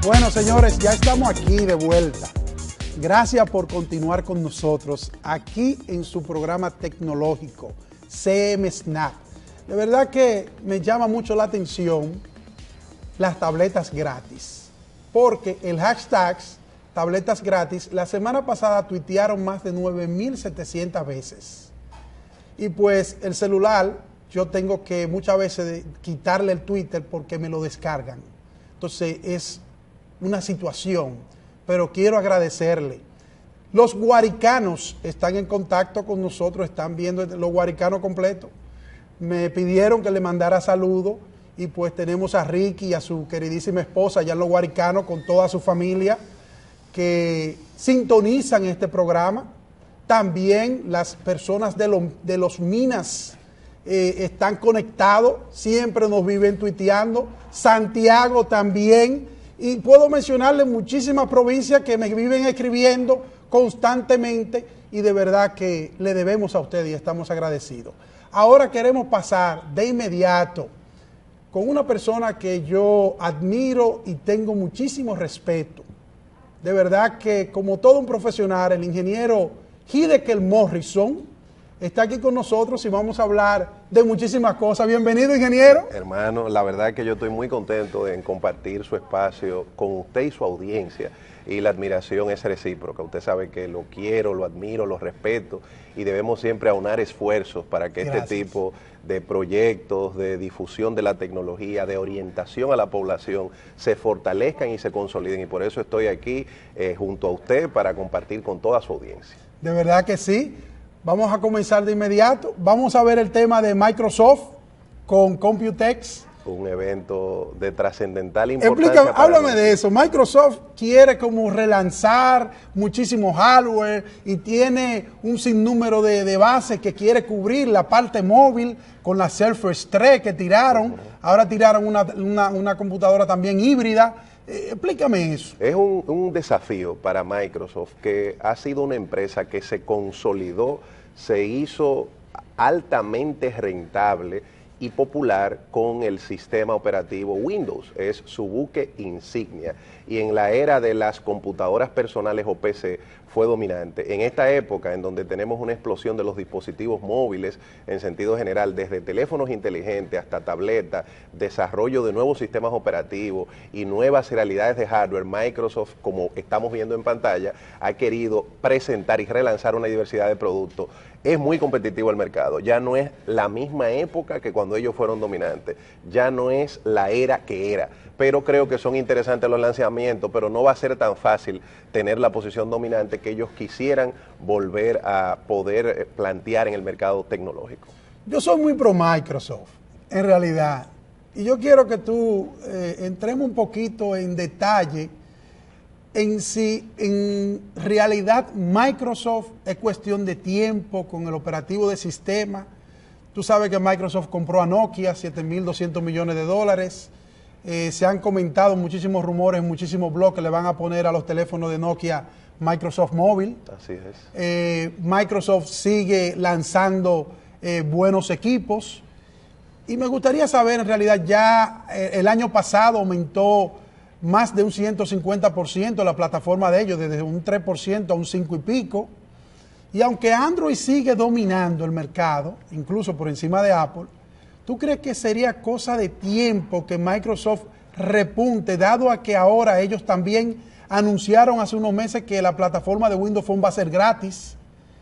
Bueno, señores, ya estamos aquí de vuelta. Gracias por continuar con nosotros aquí en su programa tecnológico CM Snap. De verdad que me llama mucho la atención las tabletas gratis, porque el hashtag tabletas gratis la semana pasada tuitearon más de 9.700 veces. Y pues el celular, yo tengo que muchas veces quitarle el Twitter porque me lo descargan. Entonces es una situación, pero quiero agradecerle. Los guaricanos están en contacto con nosotros, están viendo los guaricanos completos. Me pidieron que le mandara saludos y pues tenemos a Ricky y a su queridísima esposa allá en los guaricanos con toda su familia que sintonizan este programa. También las personas de los Minas están conectados, siempre nos viven tuiteando. Santiago también. Y puedo mencionarle muchísimas provincias que me viven escribiendo constantemente y de verdad que le debemos a ustedes y estamos agradecidos. Ahora queremos pasar de inmediato con una persona que yo admiro y tengo muchísimo respeto. De verdad que como todo un profesional, el ingeniero Hideki Morrison está aquí con nosotros y vamos a hablar de muchísimas cosas. Bienvenido, ingeniero. Hermano, la verdad es que yo estoy muy contento en compartir su espacio con usted y su audiencia. Y la admiración es recíproca. Usted sabe que lo quiero, lo admiro, lo respeto y debemos siempre aunar esfuerzos para que este tipo de proyectos, de difusión de la tecnología, de orientación a la población, se fortalezcan y se consoliden. Y por eso estoy aquí junto a usted para compartir con toda su audiencia. De verdad que sí. Vamos a comenzar de inmediato. Vamos a ver el tema de Microsoft con Computex. Un evento de trascendental importancia. Explícame, háblame de eso. Microsoft quiere como relanzar muchísimo hardware y tiene un sinnúmero de bases que quiere cubrir la parte móvil con la Surface 3 que tiraron. Ahora tiraron una computadora también híbrida. Explícame eso. Es un desafío para Microsoft, que ha sido una empresa que se consolidó, se hizo altamente rentable y popular con el sistema operativo Windows. Es su buque insignia y en la era de las computadoras personales o PC fue dominante. En esta época en donde tenemos una explosión de los dispositivos móviles en sentido general, desde teléfonos inteligentes hasta tabletas, desarrollo de nuevos sistemas operativos y nuevas realidades de hardware, Microsoft, como estamos viendo en pantalla, ha querido presentar y relanzar una diversidad de productos. Es muy competitivo el mercado, ya no es la misma época que cuando ellos fueron dominantes, ya no es la era que era, pero creo que son interesantes los lanzamientos, pero no va a ser tan fácil tener la posición dominante que ellos quisieran volver a poder plantear en el mercado tecnológico. Yo soy muy pro Microsoft, en realidad, y yo quiero que tú entremos un poquito en detalle en si en realidad Microsoft es cuestión de tiempo con el operativo de sistema. Tú sabes que Microsoft compró a Nokia, 7.200 millones de dólares. Se han comentado muchísimos rumores, muchísimos blogs que le van a poner a los teléfonos de Nokia Microsoft Móvil. Así es. Microsoft sigue lanzando buenos equipos. Y me gustaría saber, en realidad, ya el año pasado aumentó más de un 150% la plataforma de ellos, desde un 3% a un 5 y pico. Y aunque Android sigue dominando el mercado, incluso por encima de Apple, ¿tú crees que sería cosa de tiempo que Microsoft repunte, dado a que ahora ellos también anunciaron hace unos meses que la plataforma de Windows Phone va a ser gratis?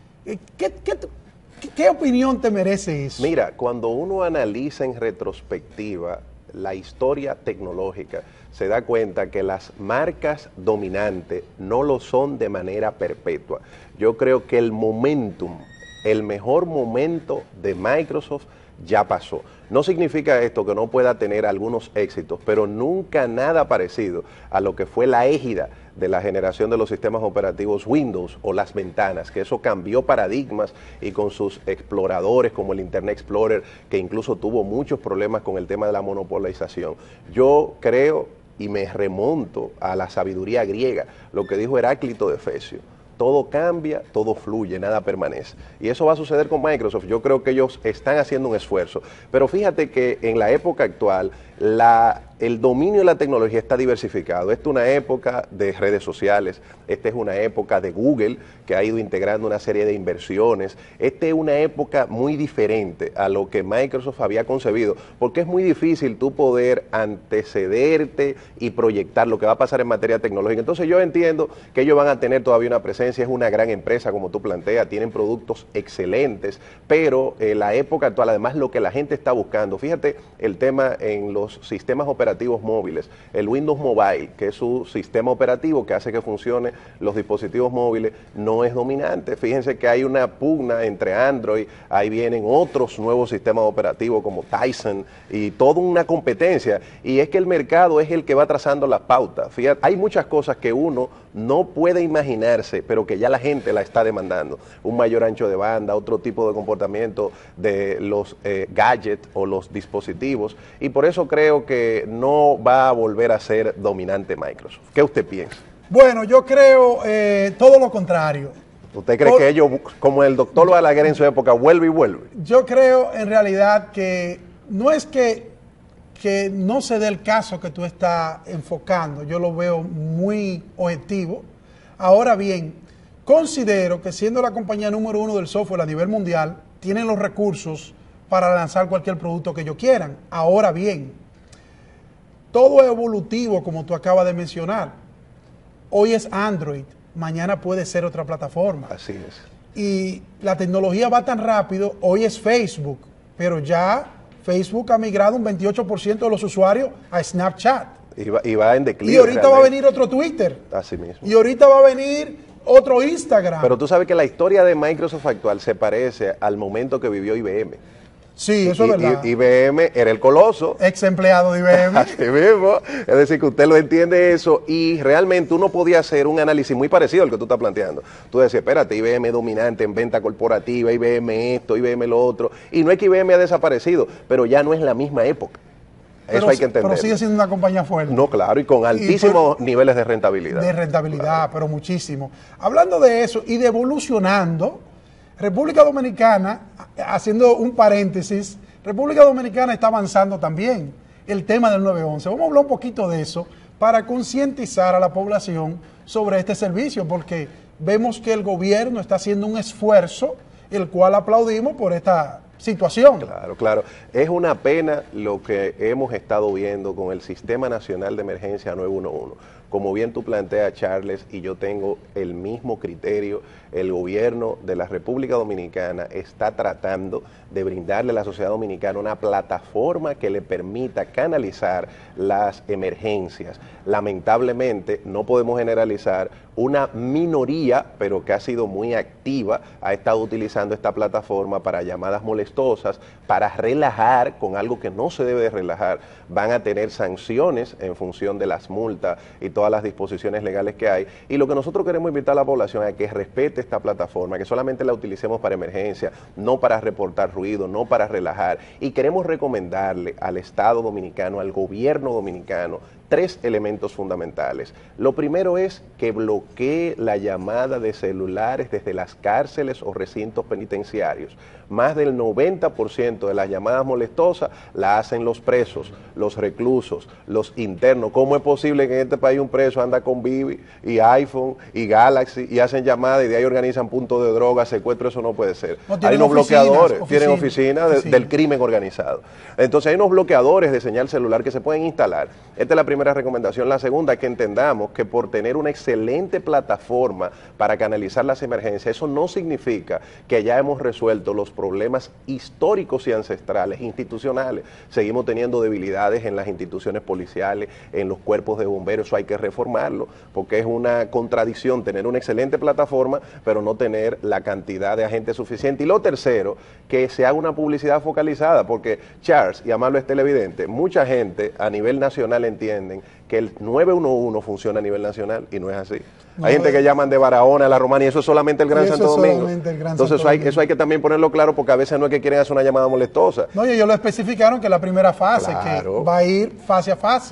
¿Qué opinión te merece eso? Mira, cuando uno analiza en retrospectiva la historia tecnológica, se da cuenta que las marcas dominantes no lo son de manera perpetua. Yo creo que el momentum, el mejor momento de Microsoft ya pasó. No significa esto que no pueda tener algunos éxitos, pero nunca nada parecido a lo que fue la égida de la generación de los sistemas operativos Windows o las ventanas, que eso cambió paradigmas y con sus exploradores como el Internet Explorer, que incluso tuvo muchos problemas con el tema de la monopolización. Yo creo y me remonto a la sabiduría griega, lo que dijo Heráclito de Efesio: todo cambia, todo fluye, nada permanece. Y eso va a suceder con Microsoft. Yo creo que ellos están haciendo un esfuerzo. Pero fíjate que en la época actual, la el dominio de la tecnología está diversificado. Esta es una época de redes sociales, esta es una época de Google, que ha ido integrando una serie de inversiones. Esta es una época muy diferente a lo que Microsoft había concebido, porque es muy difícil tú poder antecederte y proyectar lo que va a pasar en materia tecnológica. Entonces yo entiendo que ellos van a tener todavía una presencia, es una gran empresa, como tú planteas, tienen productos excelentes, pero la época actual, además lo que la gente está buscando, fíjate el tema en los sistemas operativos móviles, el Windows Mobile, que es su sistema operativo que hace que funcione los dispositivos móviles, no es dominante. Fíjense que hay una pugna entre Android, ahí vienen otros nuevos sistemas operativos como Tizen y toda una competencia, y es que el mercado es el que va trazando las pautas. Fíjate, hay muchas cosas que uno no puede imaginarse, pero que ya la gente la está demandando. Un mayor ancho de banda, otro tipo de comportamiento de los gadgets o los dispositivos, y por eso creo que no va a volver a ser dominante Microsoft. ¿Qué usted piensa? Bueno, yo creo todo lo contrario. ¿Usted cree que ellos, como el doctor Balaguer en su época, vuelve y vuelve? Yo creo en realidad que no es que no se dé el caso que tú estás enfocando, yo lo veo muy objetivo. Ahora bien, considero que siendo la compañía número 1 del software a nivel mundial, tienen los recursos para lanzar cualquier producto que ellos quieran. Ahora bien, todo es evolutivo, como tú acabas de mencionar. Hoy es Android, mañana puede ser otra plataforma. Así es. Y la tecnología va tan rápido, hoy es Facebook, pero ya Facebook ha migrado un 28% de los usuarios a Snapchat. Y va en declive. Y ahorita va a venir otro Twitter. Así mismo. Y ahorita va a venir otro Instagram. Pero tú sabes que la historia de Microsoft actual se parece al momento que vivió IBM. Sí, eso es verdad. IBM era el coloso. Ex empleado de IBM. Así mismo. Es decir, que usted lo entiende eso, y realmente uno podía hacer un análisis muy parecido al que tú estás planteando. Tú decías, espérate, IBM dominante en venta corporativa, IBM esto, IBM lo otro. Y no es que IBM ha desaparecido, pero ya no es la misma época. Eso hay que entender. Pero sigue siendo una compañía fuerte. No, claro, y con altísimos niveles de rentabilidad. De rentabilidad, claro. Pero muchísimo. Hablando de eso y de evolucionando, República Dominicana, haciendo un paréntesis, República Dominicana está avanzando también el tema del 911. Vamos a hablar un poquito de eso para concientizar a la población sobre este servicio, porque vemos que el gobierno está haciendo un esfuerzo, el cual aplaudimos por esta situación. Claro, claro. Es una pena lo que hemos estado viendo con el Sistema Nacional de Emergencia 911. Como bien tú planteas, Charles, y yo tengo el mismo criterio, el gobierno de la República Dominicana está tratando de brindarle a la sociedad dominicana una plataforma que le permita canalizar las emergencias. Lamentablemente, no podemos generalizar, una minoría, pero que ha sido muy activa, ha estado utilizando esta plataforma para llamadas molestosas, para relajar con algo que no se debe de relajar. Van a tener sanciones en función de las multas y todas las disposiciones legales que hay. Y lo que nosotros queremos invitar a la población es que respete esta plataforma, que solamente la utilicemos para emergencia, no para reportar ruido, no para relajar. Y queremos recomendarle al Estado dominicano, al gobierno dominicano, 3 elementos fundamentales. Lo primero es que bloquee la llamada de celulares desde las cárceles o recintos penitenciarios. Más del 90% de las llamadas molestosas la hacen los presos, los reclusos, los internos. ¿Cómo es posible que en este país un preso anda con Bibi y iPhone y Galaxy y hacen llamadas y de ahí organizan puntos de droga, secuestro? Eso no puede ser. No, hay unos bloqueadores, tienen oficinas del crimen organizado. Entonces hay unos bloqueadores de señal celular que se pueden instalar. Esta es la primera recomendación. La segunda, que entendamos que por tener una excelente plataforma para canalizar las emergencias, eso no significa que ya hemos resuelto los problemas históricos y ancestrales, institucionales. Seguimos teniendo debilidades en las instituciones policiales, en los cuerpos de bomberos. Eso hay que reformarlo, porque es una contradicción tener una excelente plataforma, pero no tener la cantidad de agentes suficiente. Y lo tercero, que se haga una publicidad focalizada, porque Charles, y amable televidente, mucha gente a nivel nacional entienden que el 911 funciona a nivel nacional y no es así. No, hay gente que llaman de Barahona a la Romana y eso es solamente el Gran Santo Domingo. Entonces eso hay que también ponerlo claro, porque a veces no es que quieren hacer una llamada molestosa. No, y ellos lo especificaron que la primera fase, claro, que va a ir fase a fase.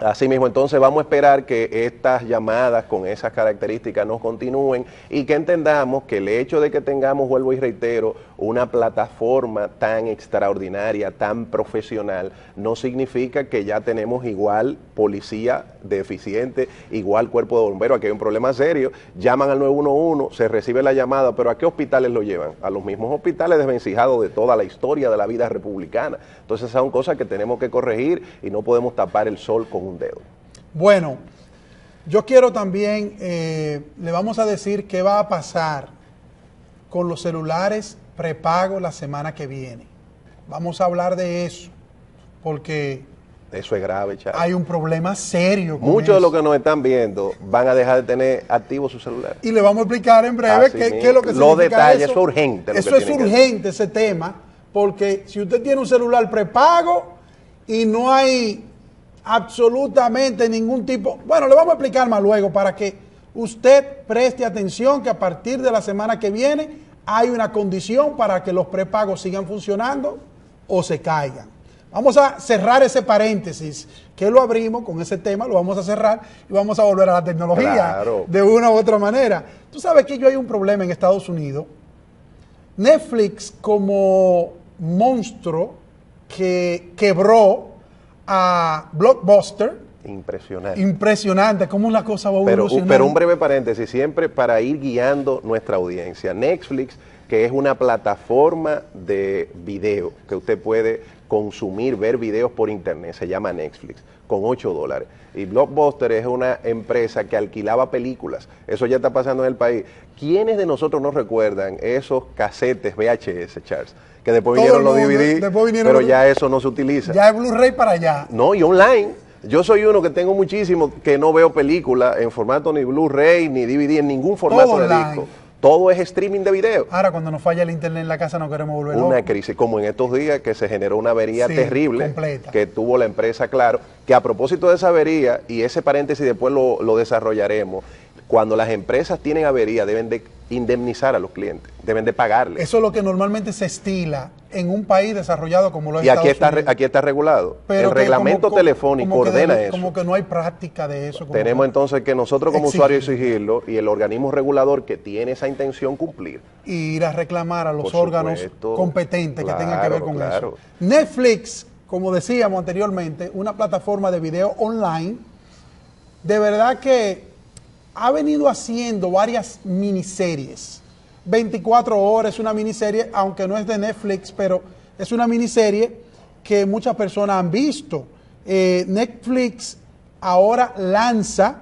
Asimismo, entonces vamos a esperar que estas llamadas con esas características nos continúen y que entendamos que el hecho de que tengamos, vuelvo y reitero, una plataforma tan extraordinaria, tan profesional, no significa que ya tenemos igual policía deficiente, igual cuerpo de bomberos. Aquí hay un problema serio, llaman al 911, se recibe la llamada, pero ¿a qué hospitales lo llevan? A los mismos hospitales desvencijados de toda la historia de la vida republicana. Entonces son cosas que tenemos que corregir y no podemos tapar el sol con un dedo. Bueno, yo quiero también, le vamos a decir qué va a pasar con los celulares prepago la semana que viene. Vamos a hablar de eso, porque eso es grave, Charles. Hay un problema serio con Muchos eso. de los que nos están viendo van a dejar de tener activo su celular. Y le vamos a explicar en breve qué es lo que significa los detalles, eso. Eso es urgente. Eso es urgente, ese tema, porque si usted tiene un celular prepago y no hay absolutamente ningún tipo... Bueno, le vamos a explicar más luego para que usted preste atención que a partir de la semana que viene hay una condición para que los prepagos sigan funcionando o se caigan. Vamos a cerrar ese paréntesis que lo abrimos con ese tema, lo vamos a cerrar y vamos a volver a la tecnología de una u otra manera. Tú sabes que hay un problema en Estados Unidos. Netflix como monstruo que quebró a Blockbuster. Impresionante cómo la cosa va evolucionando. Pero un breve paréntesis, siempre para ir guiando nuestra audiencia. Netflix, que es una plataforma de video que usted puede consumir, ver videos por internet, se llama Netflix, con $8. Y Blockbuster es una empresa que alquilaba películas. Eso ya está pasando en el país. ¿Quiénes de nosotros no recuerdan esos casetes VHS, Charles? Que después vinieron los DVD, pero ya eso no se utiliza. Ya es Blu-ray para allá. No, y online. Yo soy uno que tengo muchísimo que no veo películas en formato ni Blu-ray, ni DVD, en ningún formato de disco. Todo es streaming de video. Ahora, cuando nos falla el internet en la casa, no queremos volver Una loco. crisis, como en estos días, que se generó una avería terrible, completa, que tuvo la empresa Claro, que a propósito de esa avería, y ese paréntesis después lo desarrollaremos, cuando las empresas tienen avería deben de indemnizar a los clientes, deben de pagarles. Eso es lo que normalmente se estila en un país desarrollado como lo es Estados Unidos. Aquí está regulado. Pero el reglamento telefónico ordena eso. Como que no hay práctica de eso. Tenemos entonces que nosotros como usuarios exigirlo y el organismo regulador que tiene esa intención cumplir. Y ir a reclamar a los órganos competentes que tengan que ver con eso. Netflix, como decíamos anteriormente, una plataforma de video online, de verdad que ha venido haciendo varias miniseries. 24 horas, una miniserie, aunque no es de Netflix, pero es una miniserie que muchas personas han visto. Netflix ahora lanza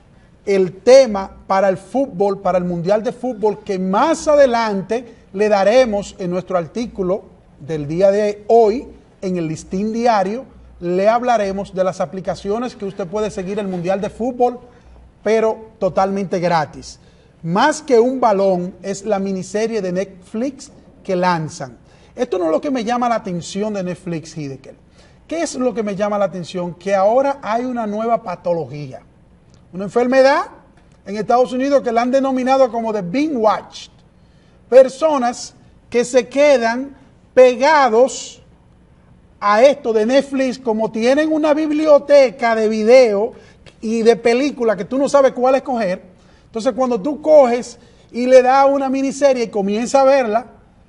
el tema para el fútbol, para el Mundial de Fútbol, que más adelante le daremos en nuestro artículo del día de hoy, en el listín diario, le hablaremos de las aplicaciones que usted puede seguir el Mundial de Fútbol, pero totalmente gratis. Más que un balón, es la miniserie de Netflix que lanzan. Esto no es lo que me llama la atención de Netflix, Hidekel. ¿Qué es lo que me llama la atención? Que ahora hay una nueva patología, una enfermedad en Estados Unidos que la han denominado como de binge watched. Personas que se quedan pegados a esto de Netflix, como tienen una biblioteca de video y de películas que tú no sabes cuál escoger. Entonces, cuando tú coges y le das una miniserie y comienzas a verla,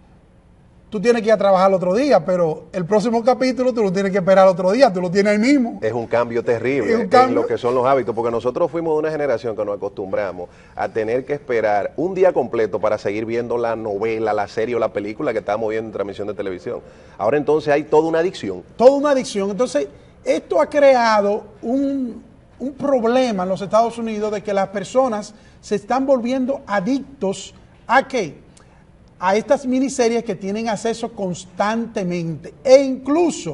tú tienes que ir a trabajar el otro día, pero el próximo capítulo tú lo tienes que esperar el otro día, tú lo tienes ahí mismo. Es un cambio terrible en lo que son los hábitos, porque nosotros fuimos de una generación que nos acostumbramos a tener que esperar un día completo para seguir viendo la novela, la serie o la película que estábamos viendo en transmisión de televisión. Ahora entonces hay toda una adicción. Toda una adicción. Entonces, esto ha creado un problema en los Estados Unidos de que las personas se están volviendo adictos ¿a qué? A estas miniseries que tienen acceso constantemente. E incluso,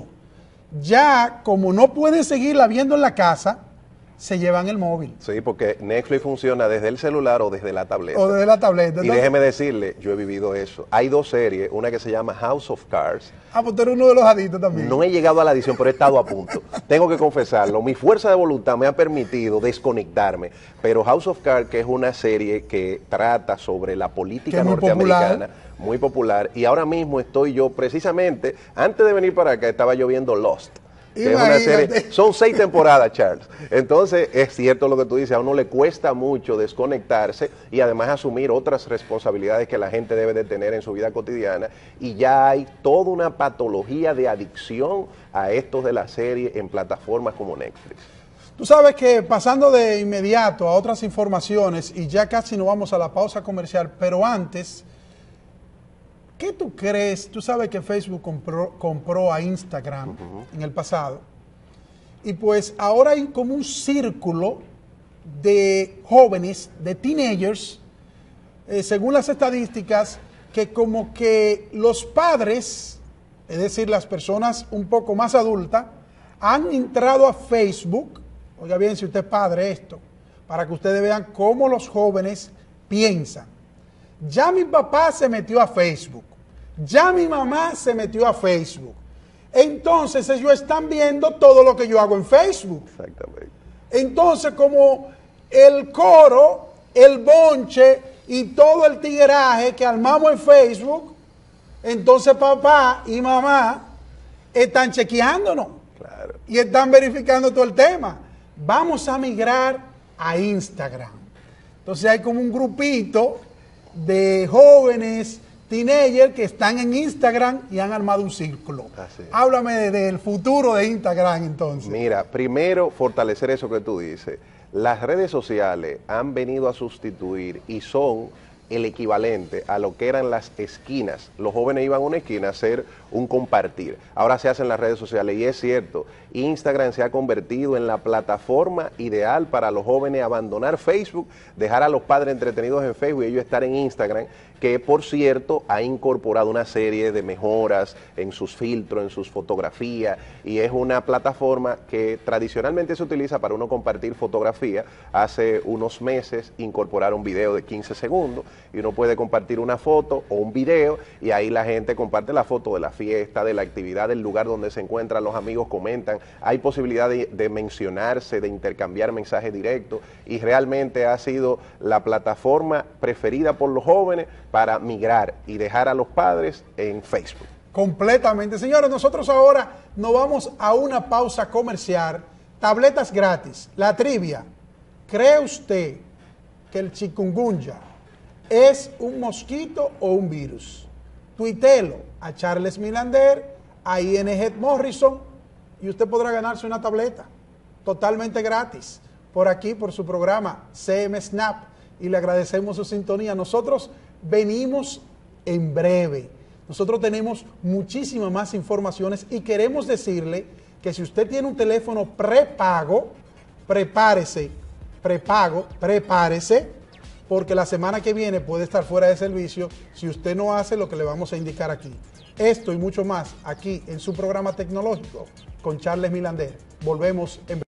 ya como no pueden seguirla viendo en la casa, se llevan el móvil. Sí, porque Netflix funciona desde el celular o desde la tableta. O desde la tableta. Y déjeme decirle, yo he vivido eso. Hay dos series, una que se llama House of Cards. Ah, pues tú eres uno de los adictos también. No he llegado a la adición, pero he estado a punto. Tengo que confesarlo. Mi fuerza de voluntad me ha permitido desconectarme. Pero House of Cards, que es una serie que trata sobre la política norteamericana, muy popular. Y ahora mismo estoy yo, precisamente, antes de venir para acá, estaba yo viendo Lost. que es una serie, son 6 temporadas, Charles. Entonces, es cierto lo que tú dices, a uno le cuesta mucho desconectarse y además asumir otras responsabilidades que la gente debe de tener en su vida cotidiana, y ya hay toda una patología de adicción a estos de la serie en plataformas como Netflix. Tú sabes que pasando de inmediato a otras informaciones, y ya casi nos vamos a la pausa comercial, pero antes, ¿qué tú crees? Tú sabes que Facebook compró a Instagram en el pasado, y pues ahora hay como un círculo de jóvenes, de teenagers, según las estadísticas, que como que los padres, es decir, las personas un poco más adultas, han entrado a Facebook. Oiga bien, si usted es padre, esto, para que ustedes vean cómo los jóvenes piensan. Ya mi papá se metió a Facebook, ya mi mamá se metió a Facebook. Entonces ellos están viendo todo lo que yo hago en Facebook. Exactamente. Entonces, como el coro, el bonche y todo el tigueraje que armamos en Facebook, entonces papá y mamá están chequeándonos. Claro. Y están verificando todo el tema. Vamos a migrar a Instagram. Entonces hay como un grupito de jóvenes, teenagers, que están en Instagram y han armado un círculo. Háblame del futuro de Instagram entonces. Mira, primero fortalecer eso que tú dices. Las redes sociales han venido a sustituir y son el equivalente a lo que eran las esquinas. Los jóvenes iban a una esquina a hacer un compartir. Ahora se hacen las redes sociales, y es cierto, Instagram se ha convertido en la plataforma ideal para los jóvenes abandonar Facebook, dejar a los padres entretenidos en Facebook y ellos estar en Instagram, que por cierto ha incorporado una serie de mejoras en sus filtros, en sus fotografías, y es una plataforma que tradicionalmente se utiliza para uno compartir fotografía. Hace unos meses incorporaron un video de 15 segundos y uno puede compartir una foto o un video, y ahí la gente comparte la foto de la fiesta, de la actividad, del lugar donde se encuentran, los amigos comentan, hay posibilidad de mencionarse, de intercambiar mensajes directos, y realmente ha sido la plataforma preferida por los jóvenes para migrar y dejar a los padres en Facebook. Completamente. Señores, nosotros ahora nos vamos a una pausa comercial. Tabletas gratis. La trivia. ¿Cree usted que el chikungunya es un mosquito o un virus? Tuitelo a Charles Milander, a ING Morrison, y usted podrá ganarse una tableta totalmente gratis por aquí, por su programa CM Snap, y le agradecemos su sintonía. Nosotros venimos en breve. Nosotros tenemos muchísimas más informaciones y queremos decirle que si usted tiene un teléfono prepago, prepárese, porque la semana que viene puede estar fuera de servicio si usted no hace lo que le vamos a indicar aquí. Esto y mucho más aquí en su programa tecnológico con Charles Milander. Volvemos en breve.